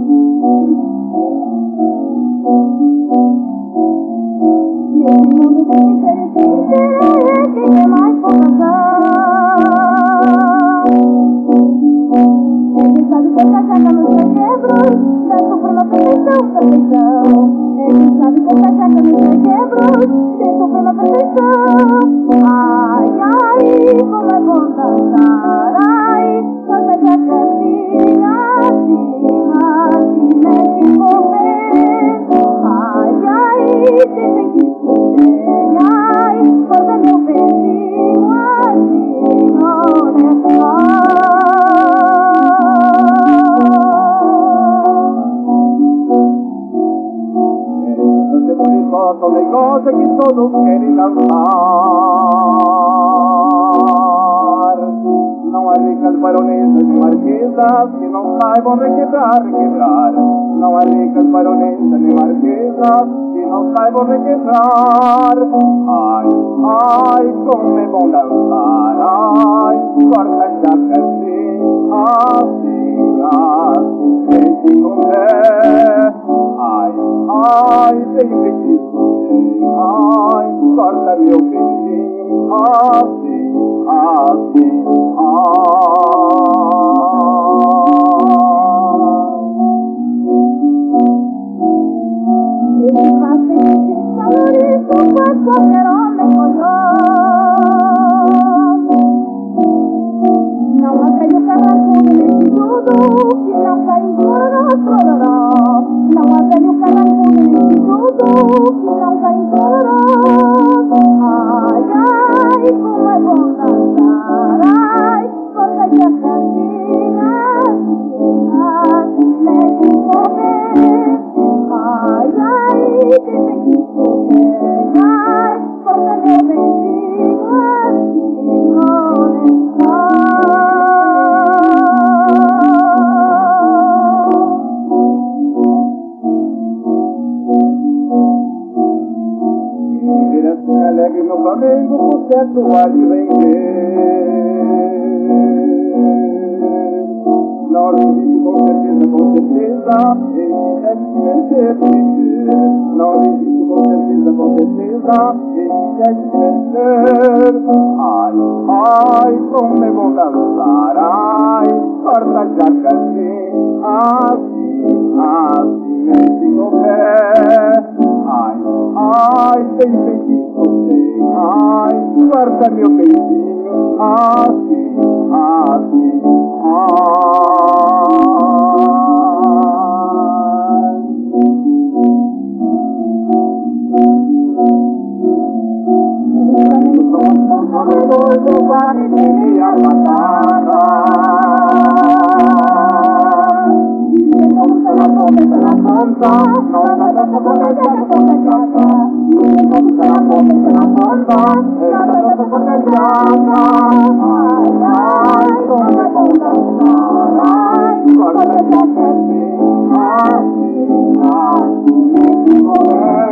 Ai, ai, como é bom dançar, ai, toda essa casinha, assim, mexe correr. Ai, ai, tem que escolher, ai, quando meu beijinho, assim, Sono le cose che todos querem dançar. Não há ricas baronesas e marquesas que não saibam requebrar, requebrar. Não há ricas baronesas nem marquesas que não saibam requebrar. Ai, ai, como é bom dançar. Ai, corta já assim, assim, assim, sente com pé. Ai, ai, tem feitiço, ai, corta meu peitinho, assim, assim, ele faz feitiço, valoriza, faz qualquer homem não há velho carrancudo nesse tudo que não cai em tororó. Não há velho carrancudo nesse tudo que não cai em tororó. Ai, ai, como é bom dançar, ai, corta de casinha, assim, mexe correr. Ai, ai, tem que escolher, ai, corta meu beijinho, assim, alegre no Flamengo, por certo há de vencer. Não resiste com certeza, esse deve vencer, vencer. Não resiste com certeza, esse deve vencer. Ai, ai, como é bom dançar, ai, corta já assim, assim, assim, mexe no pé. Ai, ai, tem feitiço, ai, guarda meu beijinho, assim, assim,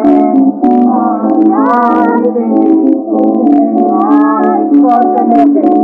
ai,